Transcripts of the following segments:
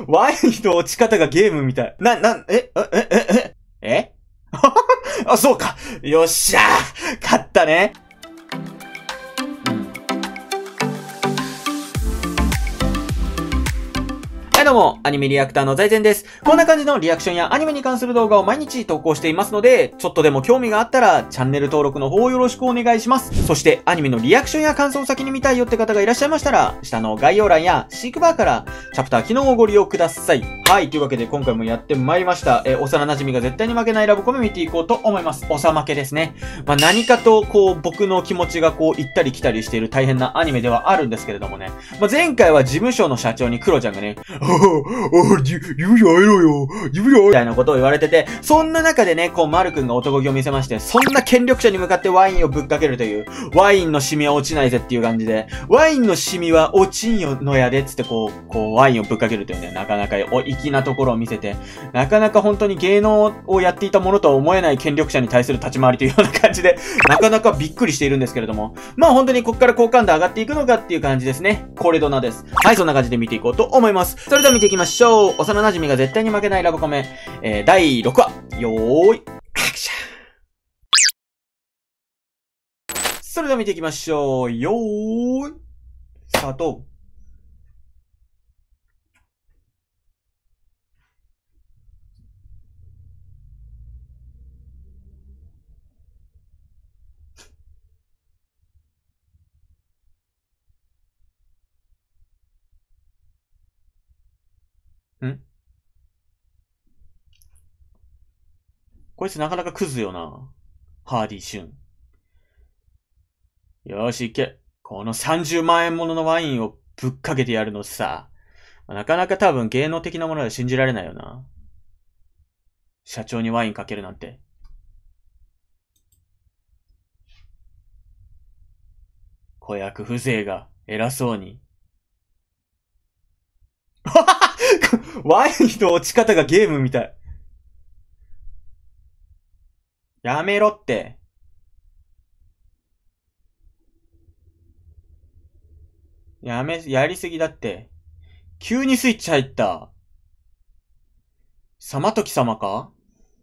ワインの落ち方がゲームみたい。えあ、そうか。よっしゃー勝ったね。はいどうも、アニメリアクターの財前です。こんな感じのリアクションやアニメに関する動画を毎日投稿していますので、ちょっとでも興味があったら、チャンネル登録の方よろしくお願いします。そして、アニメのリアクションや感想を先に見たいよって方がいらっしゃいましたら、下の概要欄やシークバーから、チャプター機能をご利用ください。はい、というわけで今回もやってまいりました。幼馴染が絶対に負けないラブコメ見ていこうと思います。おさ負けですね。何かと、僕の気持ちが行ったり来たりしている大変なアニメではあるんですけれどもね。前回は事務所の社長にクロちゃんがね、指を会えろよ指を会えみたいなことを言われてて、そんな中でね、マル君が男気を見せまして、そんな権力者に向かってワインをぶっかけるという、ワインのシミは落ちないぜっていう感じで、ワインのシミは落ちんよのやでっつってワインをぶっかけるというね、なかなか粋なところを見せて、なかなか本当に芸能をやっていたものとは思えない権力者に対する立ち回りというような感じで、なかなかびっくりしているんですけれども、本当にこっから好感度上がっていくのかっていう感じですね。これどなです。はい、そんな感じで見ていこうと思います。それでは見ていきましょう。幼馴染が絶対に負けないラブコメ、第6話。よーい、アクション。それでは見ていきましょう。よーい、スタート。んこいつなかなかクズよな。ハーディシュン。よーし、行け。この30万円もののワインをぶっかけてやるのさ。なかなか多分芸能的なものは信じられないよな。社長にワインかけるなんて。子役風情が偉そうに。ワインの落ち方がゲームみたい。やめろって。やりすぎだって。急にスイッチ入った。様時様か？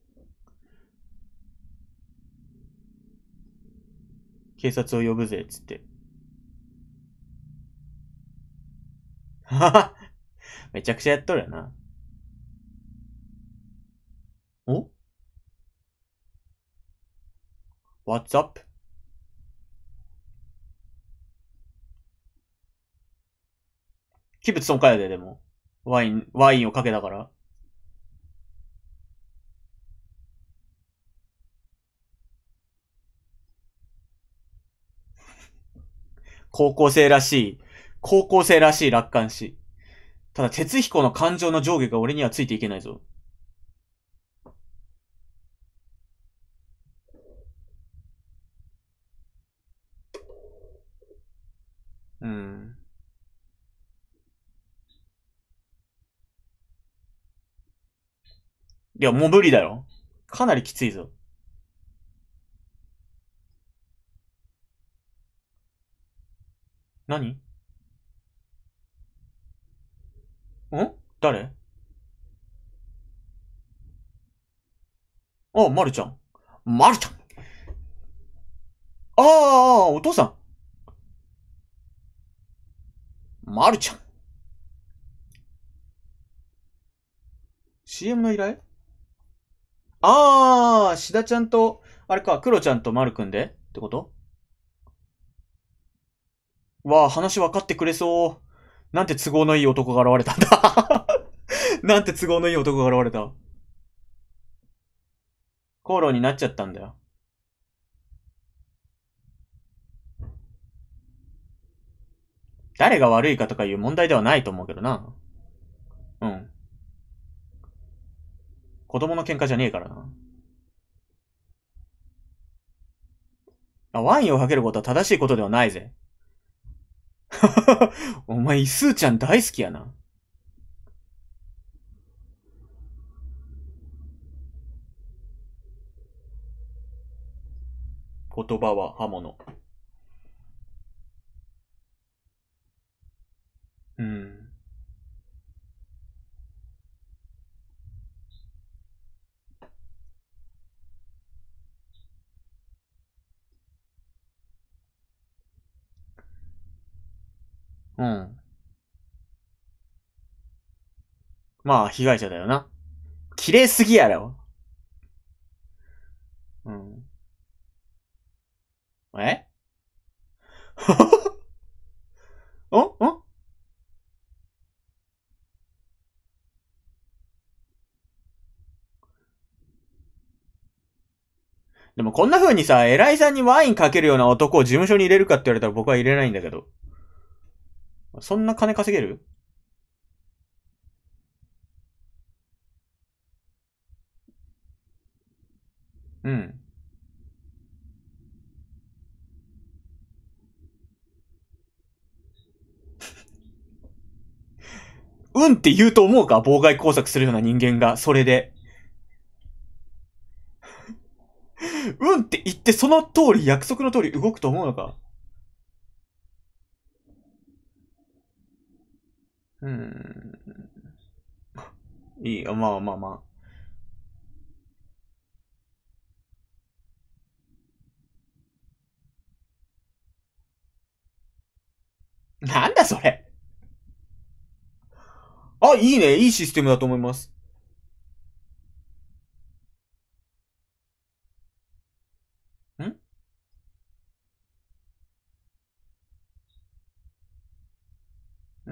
警察を呼ぶぜ、つって。ははめちゃくちゃやっとるよな。お？ What's up? 器物損壊やで、でも。ワインをかけたから。高校生らしい。高校生らしい楽観視。ただ、哲彦の感情の上下が俺にはついていけないぞ。うん。いや、もう無理だよ。かなりきついぞ。何？誰？あ、まるちゃん。まるちゃん。お父さん。まるちゃん。CM の依頼？シダちゃんと、あれか、クロちゃんとまるくんでってこと？わあ、話分かってくれそう。なんて都合のいい男が現れたんだ。なんて都合のいい男が現れた。口論になっちゃったんだよ。誰が悪いかとかいう問題ではないと思うけどな。うん。子供の喧嘩じゃねえからな。ワインをかけることは正しいことではないぜ。お前、イスーちゃん大好きやな。言葉は刃物。うん。 うん。まあ、被害者だよな。綺麗すぎやろ。うん。えんでもこんな風にさ、偉いさんにワインかけるような男を事務所に入れるかって言われたら僕は入れないんだけど。そんな金稼げる？うん。うんって言うと思うか？妨害工作するような人間が、それで。うんって言ってその通り、約束の通り動くと思うのか？うーん。いいよ、まあまあまあ。なんだそれ。あ、いいね。いいシステムだと思います。んうん。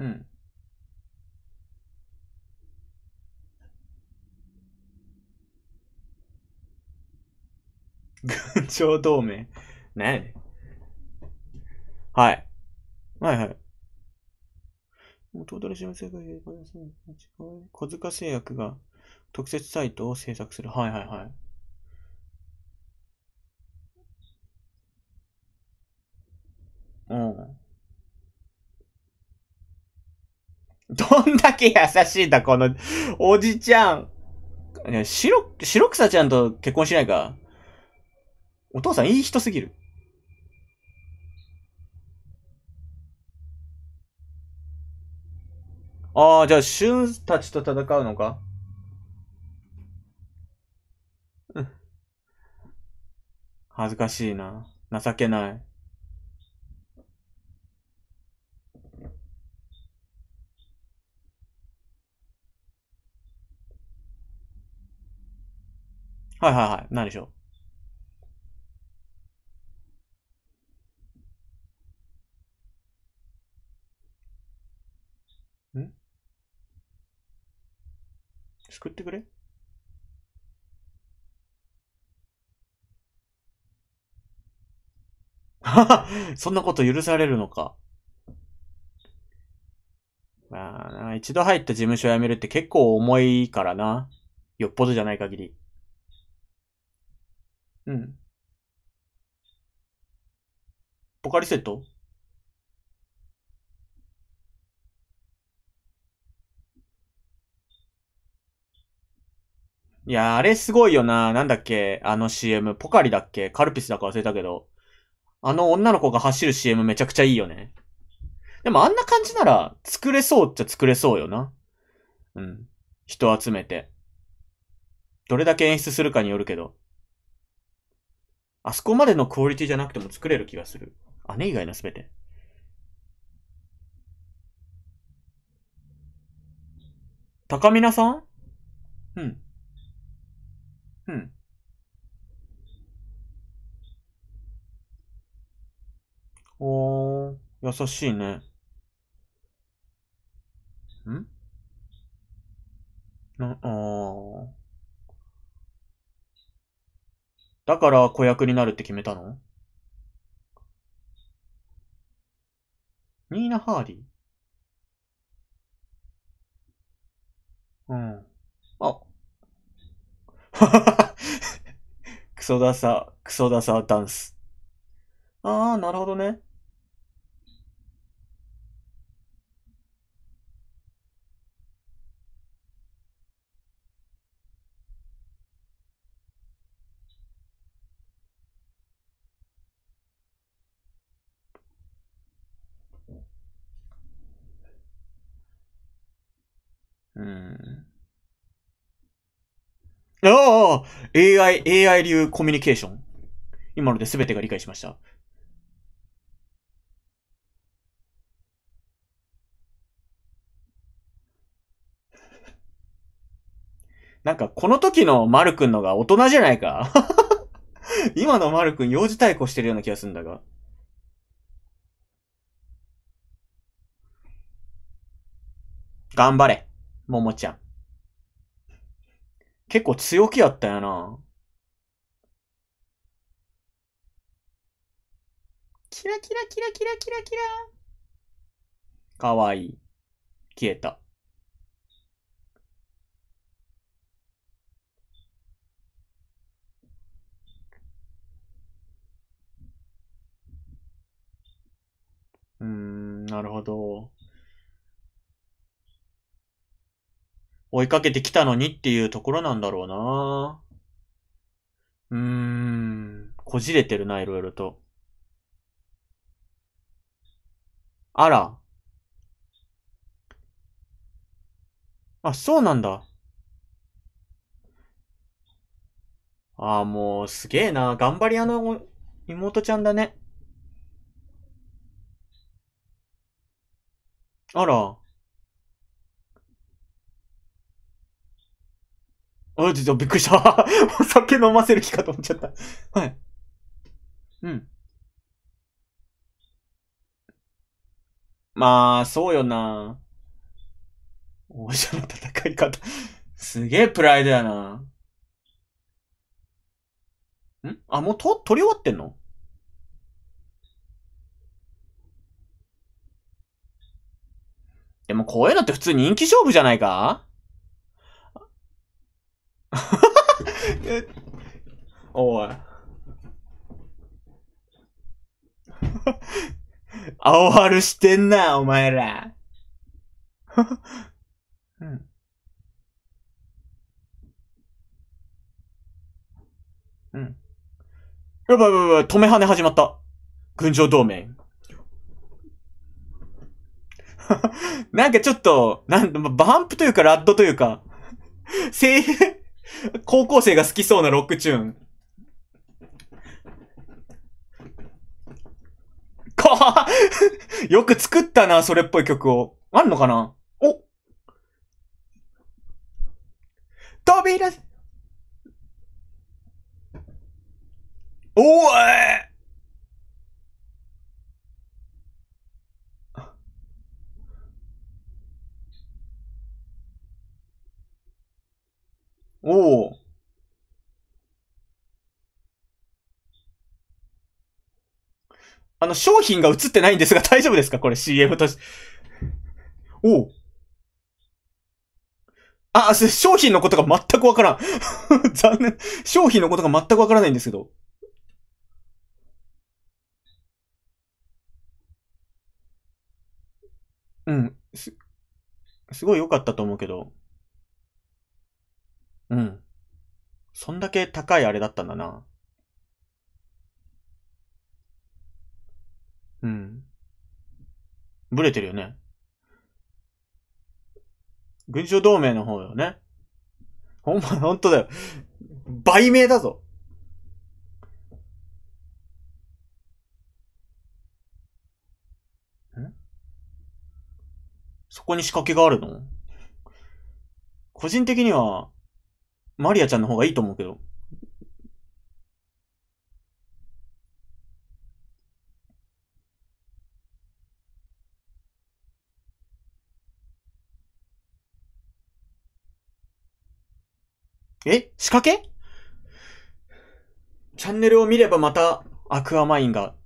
群青同盟。なんやねん。はい。はいはい。トータルシム製が小塚製薬が特設サイトを制作する。はいはいはい。うん。どんだけ優しいんだ、この、おじちゃん。白草ちゃんと結婚しないか？お父さんいい人すぎる。ああ、じゃあ、俊たちと戦うのか？うん。恥ずかしいな。情けない。はいはいはい。何でしょう？救ってくれ？そんなこと許されるのか？まあな、一度入った事務所辞めるって結構重いからな。よっぽどじゃない限り。うん。ポカリセット？いや、あれすごいよな。なんだっけあの CM。ポカリだっけカルピスだか忘れたけど。あの女の子が走る CM めちゃくちゃいいよね。でもあんな感じなら作れそうっちゃ作れそうよな。うん。人集めて。どれだけ演出するかによるけど。あそこまでのクオリティじゃなくても作れる気がする。姉以外のすべて。高見菜さん？うん。うん。おー、優しいね。んあー。だから子役になるって決めたの？ニーナ・ハーディ？うん。あ、クソダサダンス。あー、なるほどね。うん。ああ AI 流コミュニケーション。今ので全てが理解しました。 なんか、この時のマルくんのが大人じゃないか。今のマルくん幼児対抗してるような気がするんだが。頑張れ。ももちゃん。結構強気やったよな。キラキラキラキラキラキラ。かわいい。消えた。なるほど。追いかけてきたのにっていうところなんだろうな。こじれてるな、いろいろと。あら。あ、そうなんだ。ああ、もう、すげえな。頑張り屋の妹ちゃんだね。あら。びっくりした。お酒飲ませる気かと思っちゃった。はい。うん。まあ、そうよな。王者の戦い方。すげえプライドやな。あ、もう取り終わってんの？でもこういうのって普通人気勝負じゃないか？え、おい。青春してんな、お前ら。うん。うん。やばいやばいやばい、止め跳ね始まった。群青同盟。なんかちょっと、バンプというかラッドというか、せ高校生が好きそうなロックチューン。かよく作ったな、それっぽい曲を。あんのかな？お、扉、おい、おお。商品が映ってないんですが大丈夫ですか？これ CM として。おお。あ、商品のことが全くわからん。残念。商品のことが全くわからないんですけど。うん。すごい良かったと思うけど。うん。そんだけ高いあれだったんだな。うん。ブレてるよね。群青同盟の方よね。ほんとだよ。売名だぞ。そこに仕掛けがあるの？個人的には、マリアちゃんの方がいいと思うけど。仕掛け？チャンネルを見ればまた、アクアマインが。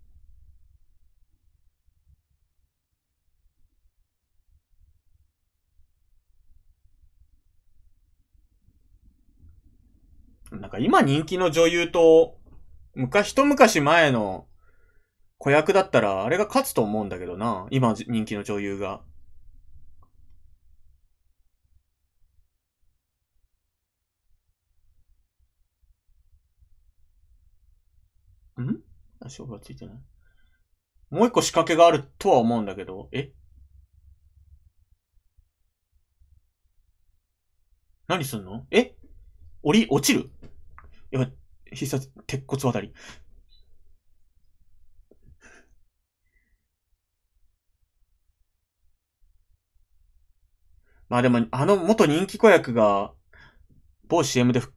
なんか今人気の女優と、一昔前の子役だったら、あれが勝つと思うんだけどな。今人気の女優が。足がついてない。もう一個仕掛けがあるとは思うんだけど、何すんの？落ちる？やばい、必殺、鉄骨渡り。まあでも、元人気子役が、 某 CM で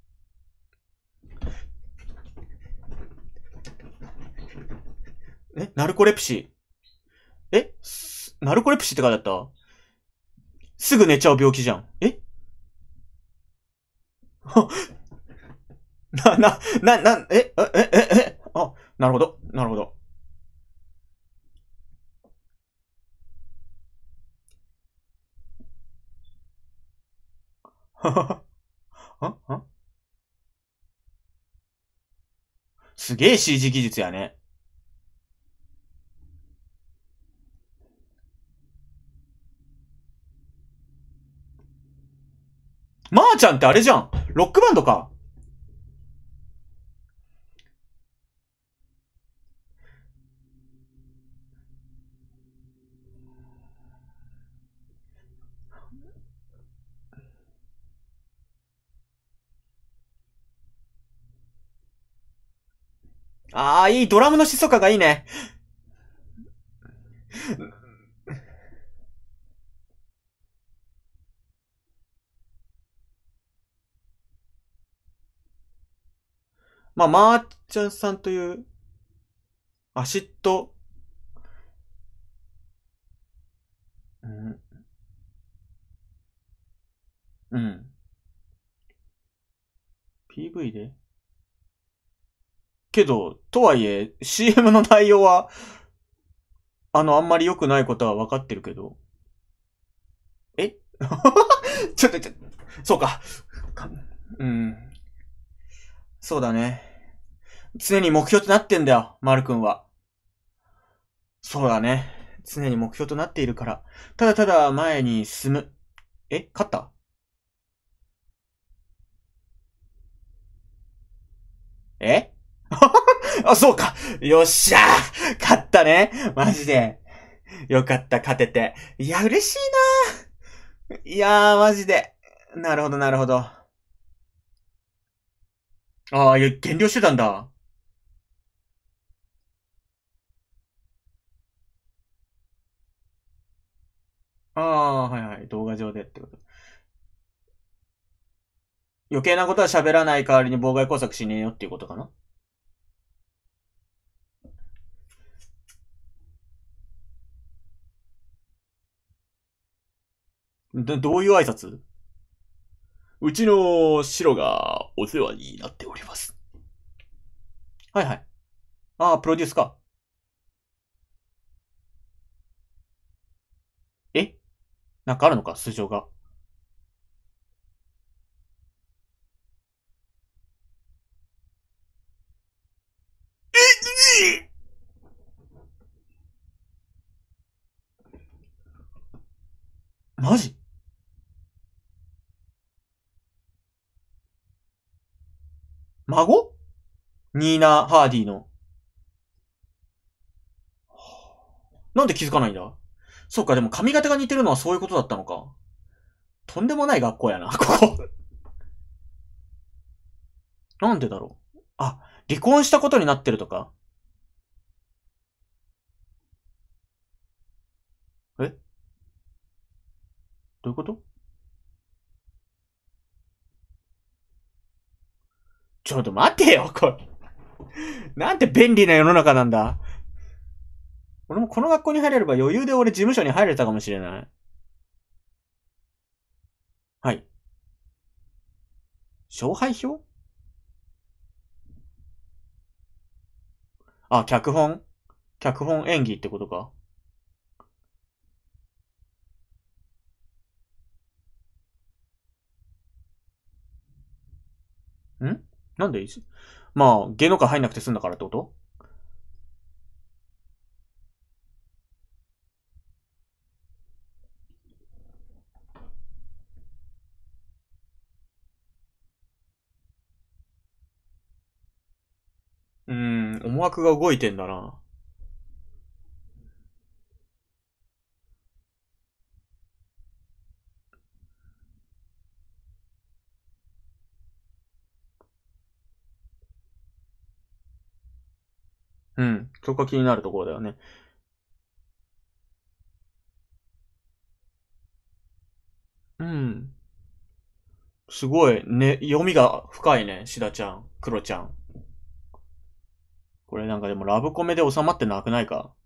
ナルコレプシー。ナルコレプシーって書いてあった？すぐ寝ちゃう病気じゃん。あ、なるほど。なるほど。すげえ CG 技術やね。まーちゃんってあれじゃん。ロックバンドか。ああ、いい。ドラムの疾走感がいいね。まあ、まーちゃんさんという、アシッド、うん。うん。PV でけど、とはいえ、CM の内容は、あんまり良くないことは分かってるけど。えちょっと、そうか。うん。そうだね。常に目標となってんだよ、マル君は。そうだね。常に目標となっているから。ただただ前に進む。勝った？えあ、そうか。よっしゃー勝ったね。マジで。よかった、勝てて。いや、嬉しいな。いやー、マジで。なるほど、なるほど。ああ、いや、減量してたんだ。ああ、はいはい。動画上でってこと。余計なことは喋らない代わりに妨害工作しねえよっていうことかな。どういう挨拶？うちの白がお世話になっております。はいはい。ああ、プロデュースか。えなんかあるのか素性が。マジ？孫？ニーナ・ハーディの。なんで気づかないんだ？そうか、でも髪型が似てるのはそういうことだったのか。とんでもない学校やな、ここ。なんでだろう。あ、離婚したことになってるとか？えどういうこと？ちょっと待てよ、これ。なんて便利な世の中なんだ。俺もこの学校に入れれば余裕で俺事務所に入れたかもしれない。はい。勝敗表？あ、脚本演技ってことか。んなんでいいしまあ、芸能界入んなくて済んだからってこと？思惑が動いてんだな。うん。そこが気になるところだよね。うん。 すごい、ね、読みが深いね、シダちゃん、クロちゃん。これなんかでもラブコメで収まってなくないか？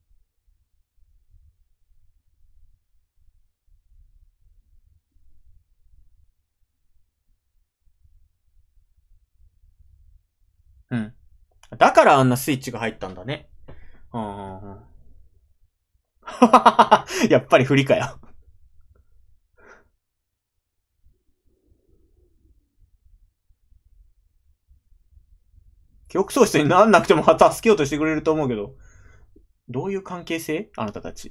うん。だからあんなスイッチが入ったんだね。うんうんうん。やっぱり不利かよ。記憶喪失になんなくても助けようとしてくれると思うけど。どういう関係性？あなたたち。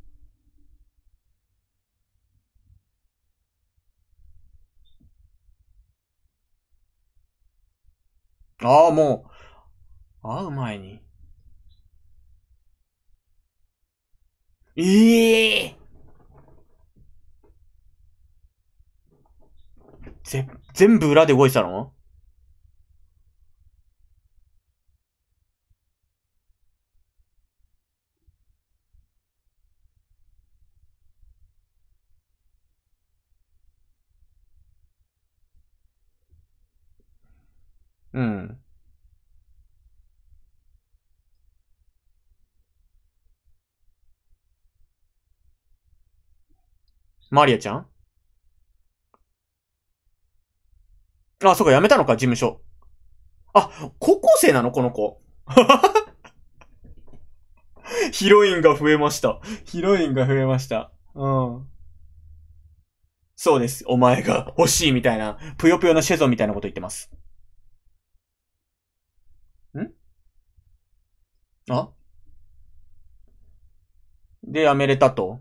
ああ、もう、会う前に。ええ全部裏で動いてたの？うん。マリアちゃん？あ、そうか、辞めたのか、事務所。あ、高校生なのこの子。ヒロインが増えました。ヒロインが増えました。うん。そうです。お前が欲しいみたいな、ぷよぷよのシェゾンみたいなこと言ってます。んあで、辞めれたと。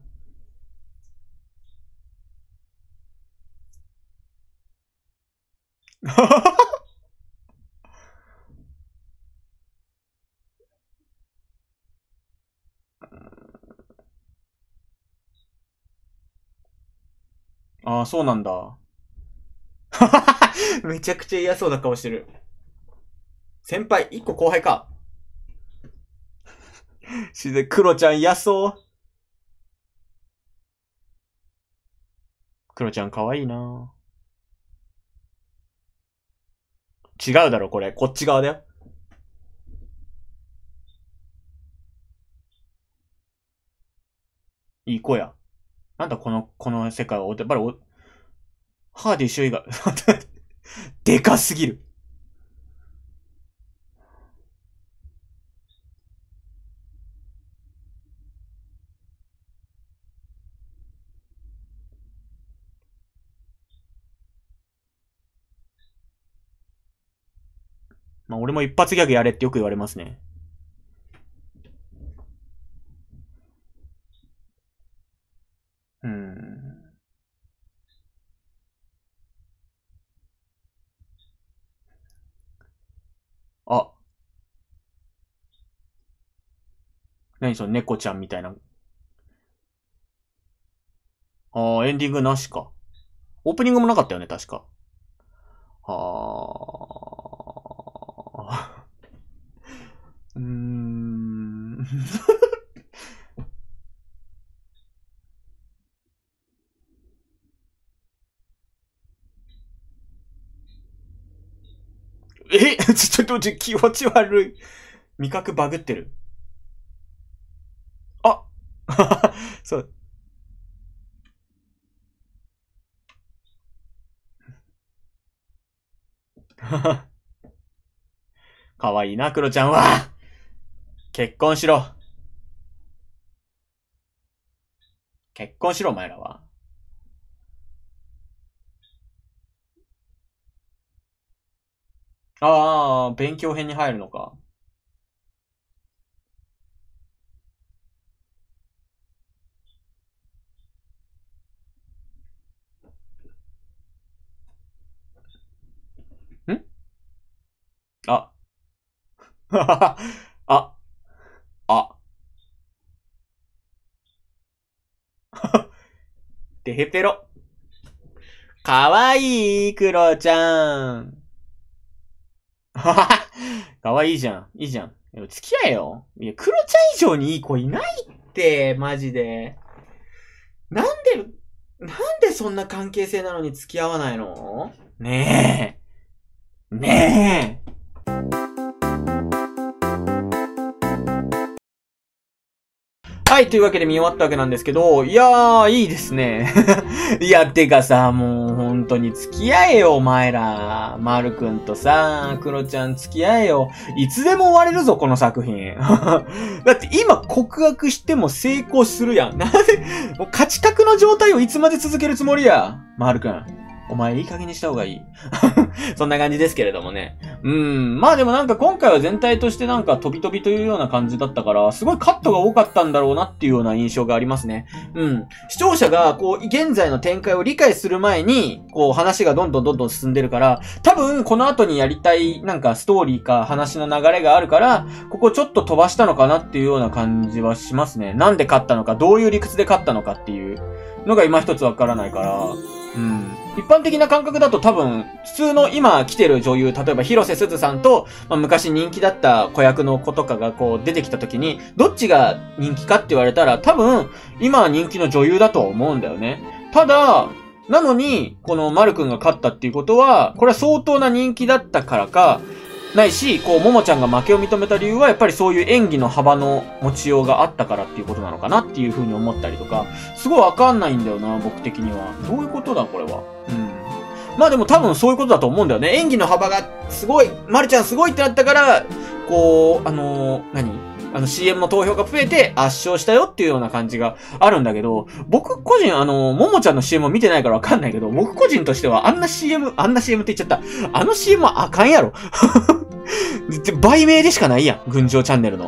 ああ、そうなんだ。めちゃくちゃ嫌そうな顔してる。先輩、一個後輩か。クロちゃん嫌そう。クロちゃん可愛いな。違うだろ、これ。こっち側だよ。いい子や。なんだこの世界は、やっぱりハーディ周囲がでかすぎる。まあ、俺も一発ギャグやれってよく言われますね。うーん。あ、何その猫ちゃんみたいな。あー、エンディングなしか。オープニングもなかったよね、確か。あー。うーん。ちょっと気持ち悪い。味覚バグってる。あそう。かわいいな、クロちゃんは。結婚しろ。結婚しろ、お前らは。ああ、勉強編に入るのか。んあ。あ、あ、てへぺろ。かわいい、クロちゃん。かわいいじゃん。いいじゃん。付き合えよ。いや、クロちゃん以上にいい子いないって、マジで。なんで、 なんでそんな関係性なのに付き合わないの？ねえ。ねえ。はい、というわけで見終わったわけなんですけど、いやー、いいですね。いや、てかさ、もう本当に付き合えよ、お前ら。まるくんとさ、クロちゃん付き合えよ。いつでも終われるぞ、この作品。だって今告白しても成功するやん。なんで、もう価値格の状態をいつまで続けるつもりや。まるくん。お前いい加減にした方がいい。そんな感じですけれどもね。まあでもなんか今回は全体としてなんか飛び飛びというような感じだったから、すごいカットが多かったんだろうなっていうような印象がありますね。視聴者がこう、現在の展開を理解する前に、こう話がどんどん進んでるから、多分この後にやりたいなんかストーリーか話の流れがあるから、ここちょっと飛ばしたのかなっていうような感じはしますね。なんで勝ったのか、どういう理屈で勝ったのかっていうのが今一つわからないから、一般的な感覚だと多分、普通の今来てる女優、例えば広瀬すずさんと、昔人気だった子役の子とかがこう出てきた時に、どっちが人気かって言われたら、多分、今は人気の女優だと思うんだよね。ただ、なのに、このまるくんが勝ったっていうことは、これは相当な人気だったからか、ないし、こう、ももちゃんが負けを認めた理由は、やっぱりそういう演技の幅の持ちようがあったからっていうことなのかなっていう風に思ったりとか、すごいわかんないんだよな、僕的には。どういうことだ、これは。まあでも多分そういうことだと思うんだよね。演技の幅がすごい、まるちゃんすごいってなったから、こう、CM の投票が増えて圧勝したよっていうような感じがあるんだけど、僕個人ももちゃんの CM を見てないからわかんないけど、僕個人としてはあんな CM って言っちゃった。あの CM はあかんやろ。売名でしかないやん。群青チャンネルの。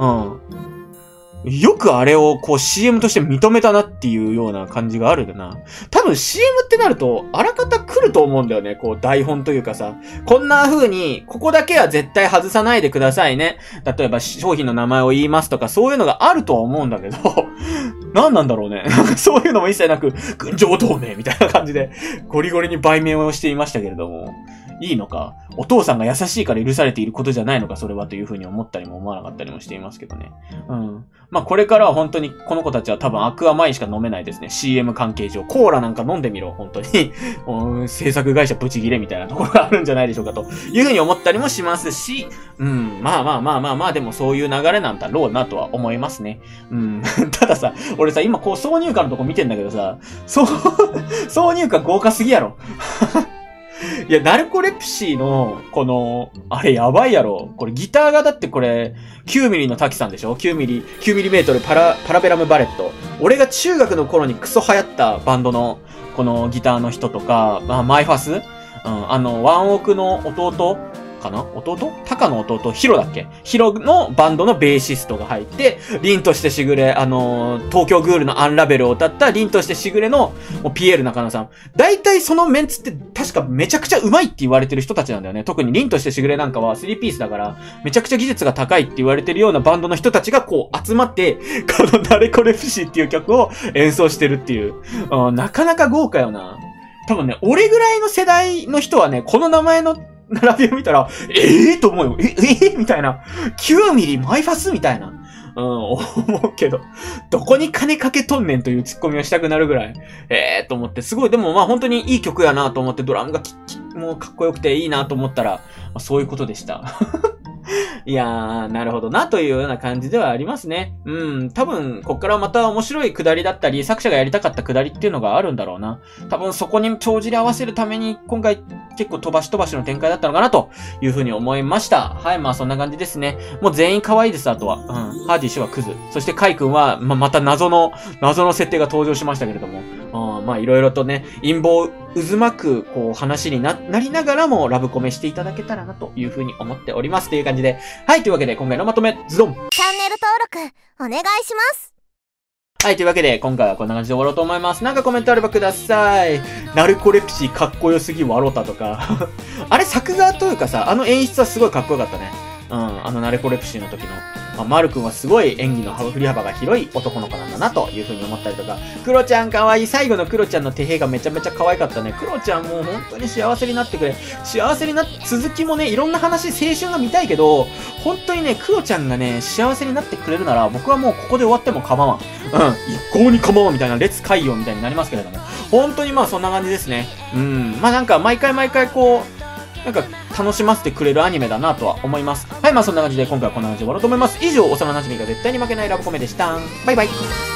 よくあれをこう CM として認めたなっていうような感じがあるんだな。多分 CM ってなると、あらかた来ると思うんだよね。こう台本というかさ。こんな風に、ここだけは絶対外さないでくださいね。例えば商品の名前を言いますとか、そういうのがあるとは思うんだけど、何なんだろうね。そういうのも一切なく、群青同盟みたいな感じで、ゴリゴリに売名をしていましたけれども。いいのか、お父さんが優しいから許されていることじゃないのか、それはというふうに思ったりも思わなかったりもしていますけどね。まあこれからは本当にこの子たちは多分アクアマイしか飲めないですね。CM 関係上。コーラなんか飲んでみろ、本当に。制作会社ブチギレみたいなところがあるんじゃないでしょうかというふうに思ったりもしますし、まあでもそういう流れなんだろうなとは思いますね。たださ、俺さ、今こう挿入歌のとこ見てんだけどさ、挿入歌豪華すぎやろ。いや、ナルコレプシーの、この、あれやばいやろ。これギターがだってこれ、9ミリの滝さんでしょ ?9 ミリメートルパラベラムバレット。俺が中学の頃にクソ流行ったバンドの、このギターの人とか、マイファスワンオクの弟かな弟タカの弟ヒロだっけヒロのバンドのベーシストが入って、凛としてしぐれ、東京グールのアンラベルを歌った凛としてしぐれのピエール中野さん。大体そのメンツって確かめちゃくちゃ上手いって言われてる人たちなんだよね。特に凛としてしぐれなんかは3ピースだから、めちゃくちゃ技術が高いって言われてるようなバンドの人たちがこう集まって、このナレコレプシーっていう曲を演奏してるっていう。なかなか豪華よな。多分ね、俺ぐらいの世代の人はね、この名前の並びを見たら、と思うよ。みたいな。9ミリマイファスみたいな。思うけど、どこに金かけとんねんというツッコミをしたくなるぐらい。と思って、すごい、でもまあ本当にいい曲やなと思って、ドラムがもうかっこよくていいなと思ったら、そういうことでした。いやー、なるほどな、というような感じではありますね。多分、こっからまた面白い下りだったり、作者がやりたかった下りっていうのがあるんだろうな。多分そこに帳尻合わせるために、今回結構飛ばしの展開だったのかな、というふうに思いました。はい、まあそんな感じですね。もう全員可愛いです、あとは。ハーディッシュはクズ。そしてカイ君は、また謎の設定が登場しましたけれども。まあいろいろとね、陰謀渦巻く、こう話になりながらもラブコメしていただけたらなというふうに思っております。という感じで。はい、というわけで今回のまとめ、ズドン！ チャンネル登録、お願いします。 はい、というわけで今回はこんな感じで終わろうと思います。なんかコメントあればください。ナルコレプシーかっこよすぎわろたとか。あれ作画というかさ、演出はすごいかっこよかったね。ナルコレプシーの時の。 まるくんはすごい演技の振り幅が広い男の子なんだなという風に思ったりとか、クロちゃん可愛い。最後のクロちゃんの手兵がめちゃめちゃ可愛かったね。クロちゃんもう本当に幸せになってくれ。幸せになって、続きもね、いろんな話、青春が見たいけど、本当にね、クロちゃんがね、幸せになってくれるなら、僕はもうここで終わっても構わん。一向に構わんみたいな、列海洋みたいになりますけれども。本当にそんな感じですね。なんか毎回こう、なんか楽しませてくれるアニメだなとは思います。はい、そんな感じで今回はこんな感じで終わろうと思います。以上、幼馴染が絶対に負けないラブコメでした。バイバイ。